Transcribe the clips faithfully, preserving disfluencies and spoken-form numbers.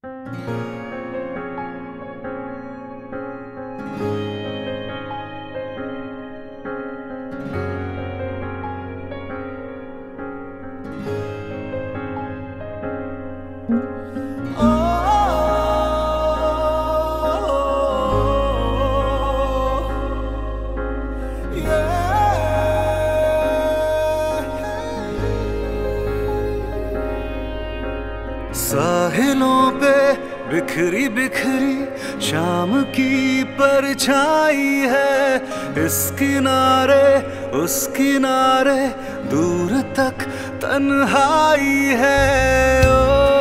साहिलों पे बिखरी बिखरी शाम की परछाई है, इस किनारे उस किनारे दूर तक तन्हाई है। ओ,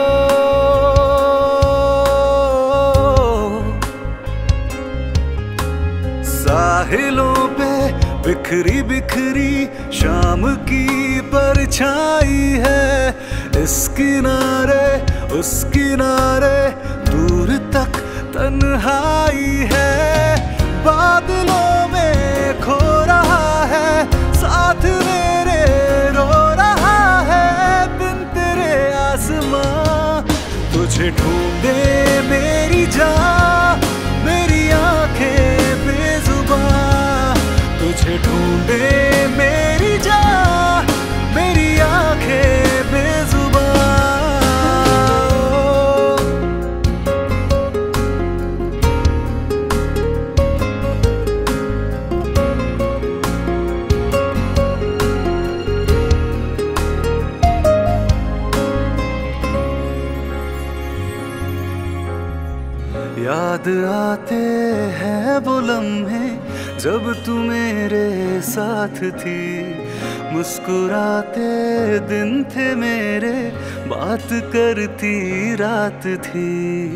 साहिलों पे बिखरी बिखरी शाम की परछाई है, इस किनारे उस किनारे दूर तक तन्हाई है। बादलों में खो रहा है साथ मेरे रो रहा है, बिन तेरे आसमां तुझे ढूंढे मेरी जान, मेरी आंखें बेजुबान तुझे ढूंढे मेरी जान, मेरी आंखें याद आते हैं वो लम्हे जब तू मेरे साथ थी, मुस्कुराते दिन थे मेरे बात करती रात थी।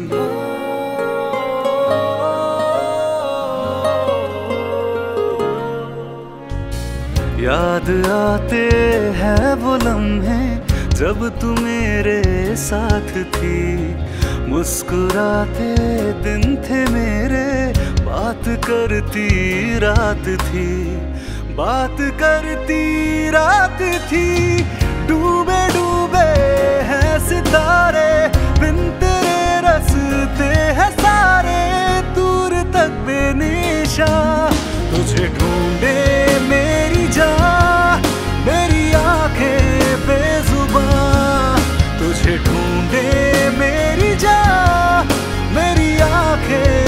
याद आते हैं वो लम्हे जब तू मेरे साथ थी, मुस्कुराते दिन थे मेरे बात करती रात थी, बात करती रात थी। डूबे डूबे हैं सितारे बिन तेरे रस्ते हैं सारे, दूर तक बेनिशान तुझे ढूंढे मेरी जान, मेरी आंखें बेजुबान तुझे ढूंढे मेरी जान, मेरी आंखें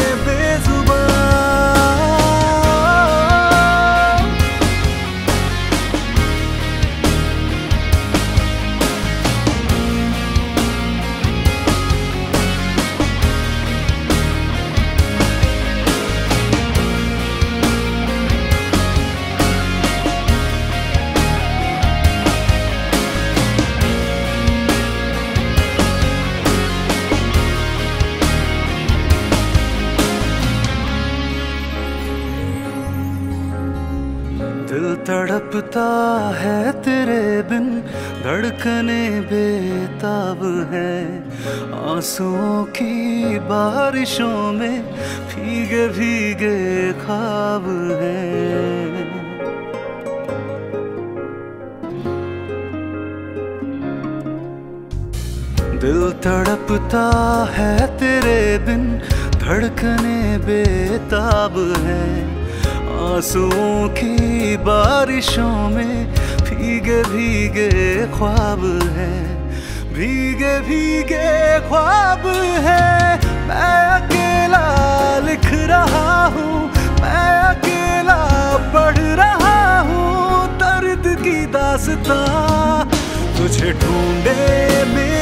दिल तड़पता है तेरे बिन, धड़कने बेताब है, आंसुओं की बारिशों में भीगे भीगे ख्वाब हैं। दिल तड़पता है तेरे बिन, धड़कने बेताब है, आंसुओं की बारिशों में भीगे भीगे ख्वाब है, भीगे भीगे ख्वाब है। मैं अकेला लिख रहा हूँ, मैं अकेला पढ़ रहा हूँ दर्द की दास्तां, तुझे ढूंढे में